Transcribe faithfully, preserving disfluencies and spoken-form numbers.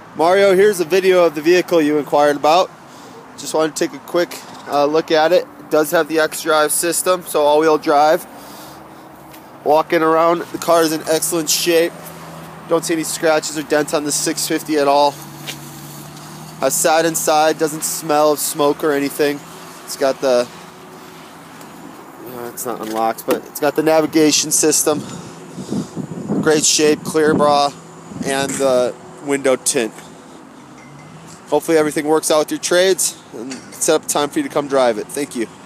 Mario, here's a video of the vehicle you inquired about. Just wanted to take a quick uh, look at it. It does have the X-Drive system, so all-wheel drive. Walking around, the car is in excellent shape. Don't see any scratches or dents on the six fifty at all. I sat inside, doesn't smell of smoke or anything. It's got the, uh, it's not unlocked, but it's got the navigation system. Great shape, clear bra, and the window tint. Hopefully everything works out with your trades, and set up time for you to come drive it. Thank you.